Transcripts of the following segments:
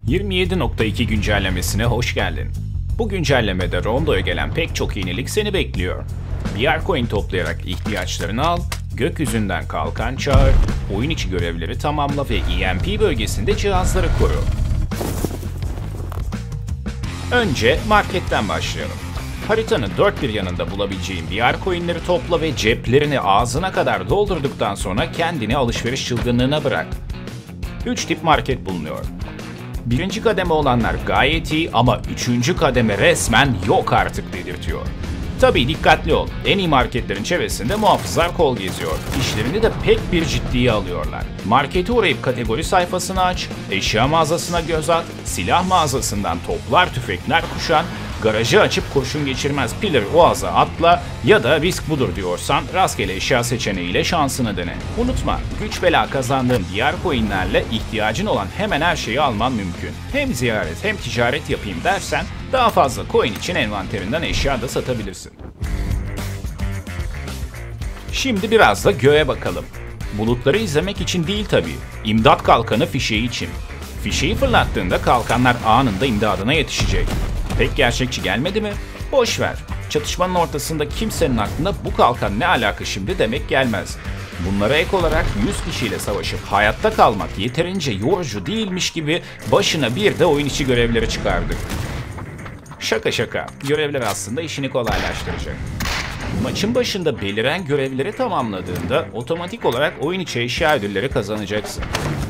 27.2 güncellemesine hoş geldin. Bu güncellemede Rondo'ya gelen pek çok yenilik seni bekliyor. VR coin toplayarak ihtiyaçlarını al, gökyüzünden kalkan çağır, oyun içi görevleri tamamla ve EMP bölgesinde cihazları koru. Önce marketten başlayalım. Haritanın dört bir yanında bulabileceğin VR coinleri topla ve ceplerini ağzına kadar doldurduktan sonra kendini alışveriş çılgınlığına bırak. 3 tip market bulunuyor. Birinci kademe olanlar gayet iyi ama üçüncü kademe resmen yok artık dedirtiyor. Tabii dikkatli ol, en iyi marketlerin çevresinde muhafızlar kol geziyor. İşlerini de pek bir ciddiye alıyorlar. Markete uğrayıp kategori sayfasını aç, eşya mağazasına göz at, silah mağazasından toplar tüfekler kuşan, garajı açıp kurşun geçirmez Pillar Oaz'a atla ya da risk budur diyorsan rastgele eşya seçeneğiyle şansını dene. Unutma, güç bela kazandığın diğer coinlerle ihtiyacın olan hemen her şeyi alman mümkün. Hem ziyaret hem ticaret yapayım dersen daha fazla coin için envanterinden eşya da satabilirsin. Şimdi biraz da göğe bakalım. Bulutları izlemek için değil tabii. İmdat kalkanı fişeği için. Fişeği fırlattığında kalkanlar anında imdadına yetişecek. Pek gerçekçi gelmedi mi? Boş ver. Çatışmanın ortasında kimsenin aklına bu kalkan ne alaka şimdi demek gelmez. Bunlara ek olarak 100 kişiyle savaşıp hayatta kalmak yeterince yorucu değilmiş gibi başına bir de oyun içi görevleri çıkardık. Şaka şaka. Görevler aslında işini kolaylaştıracak. Maçın başında beliren görevleri tamamladığında otomatik olarak oyun içi eşya ödülleri kazanacaksın.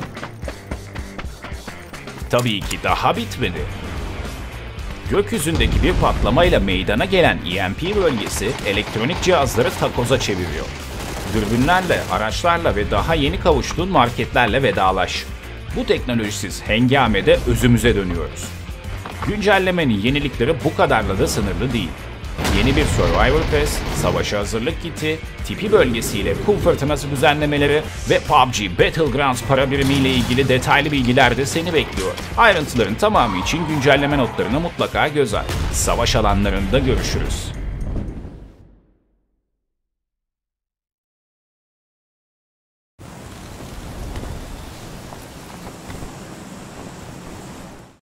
Tabii ki daha bitmedi. Gökyüzündeki bir patlamayla meydana gelen EMP bölgesi elektronik cihazları takoza çeviriyor. Dürbünlerle, araçlarla ve daha yeni kavuştuğun marketlerle vedalaş. Bu teknolojisiz hengamede özümüze dönüyoruz. Güncellemenin yenilikleri bu kadarla da sınırlı değil. Yeni bir Survivor Pass, savaşa hazırlık kiti, tipi bölgesiyle kum fırtınası düzenlemeleri ve PUBG Battlegrounds para birimiyle ilgili detaylı bilgiler de seni bekliyor. Ayrıntıların tamamı için güncelleme notlarına mutlaka göz at. Savaş alanlarında görüşürüz.